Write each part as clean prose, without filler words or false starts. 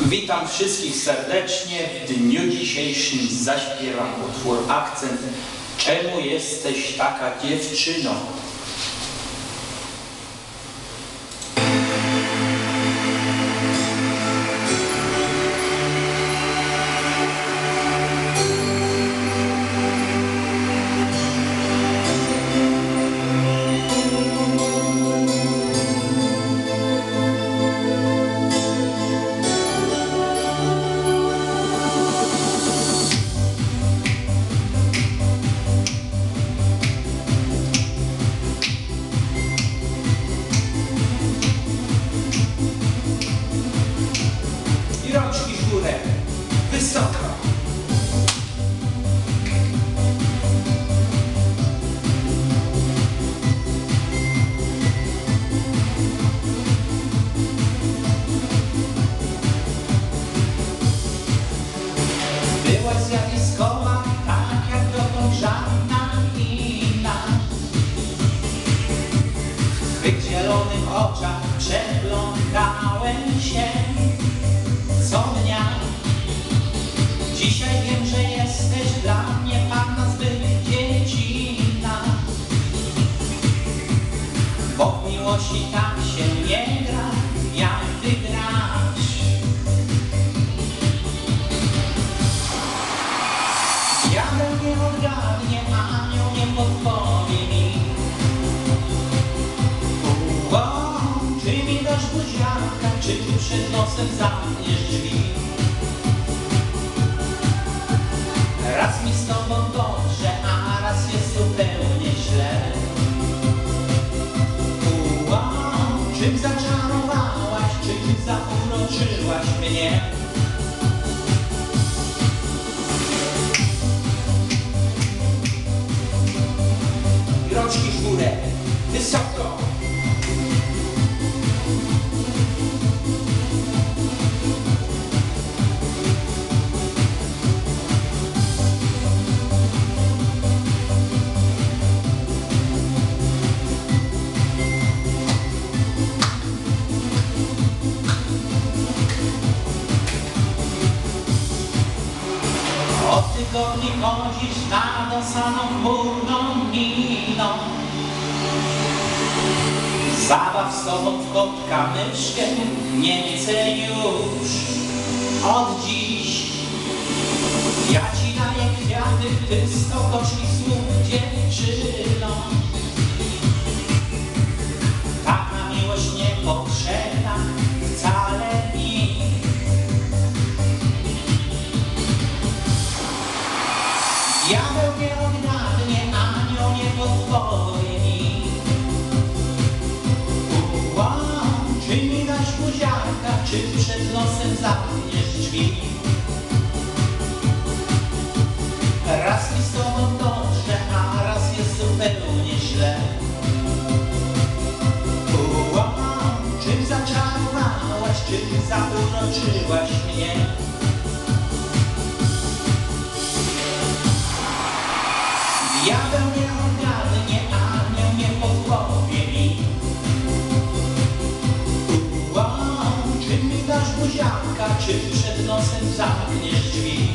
Witam wszystkich serdecznie. W dniu dzisiejszym zaśpiewam utwór Akcent. Czemu jesteś taka dziewczyno? I rączki w górę, wysoko. Byłaś zjawiskowa, tak jak dotąd żadna inna. W twych zielonych oczach przeglądałem się co dnia. Dzisiaj wiem, że jesteś dla mnie panna zbyt dziecinna. Bo w miłości tak się nie gra, jak ty grasz. Diabeł nie odgadnie, anioł nie podpowie mi. Czy mi dasz buziaka, czy ty przed nosem zamkniesz drzwi? Raz mi z tobą dobrze, a raz jest zupełnie źle. Czym zaczarowałaś, czym zauroczyłaś mnie? Rączki w górę, wysoko. Od tygodni chodzisz nadąsaną chmurną miną. Zabaw z tobą w kotka myszkę nie chcę już od dziś. Ja ci daję kwiaty, ty sto gorzkich słów dziewczyno. Taka miłość nie potrzebna wcale mi. Diabeł nie odgadnie, anioł nie podpowie mi. Czy mi dasz buziaka, czy przed nosem zamkniesz drzwi? Raz mi z tobą dobrze, a raz jest zupełnie źle. Czym zaczarowałaś, czym zauroczyłaś mnie? Diabeł nie odgadnie, anioł nie podpowie mi. Czy mi dasz buziaka, czy przed nosem zamkniesz drzwi?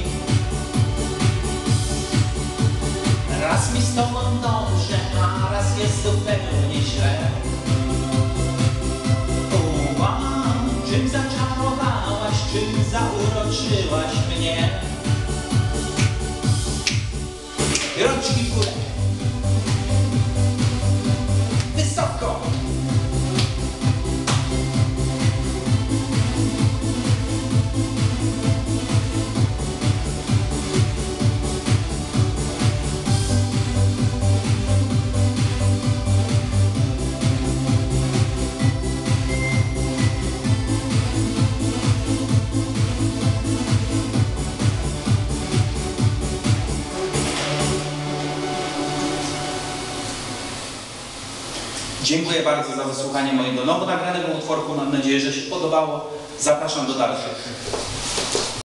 Raz mi z tobą dobrze, a raz jest zupełnie źle. Czym zaczarowałaś, czym zauroczyłaś mnie? Rączki w górę, wysoko. Dziękuję bardzo za wysłuchanie mojego nowo nagranego utworku. Mam nadzieję, że się podobało. Zapraszam do dalszych.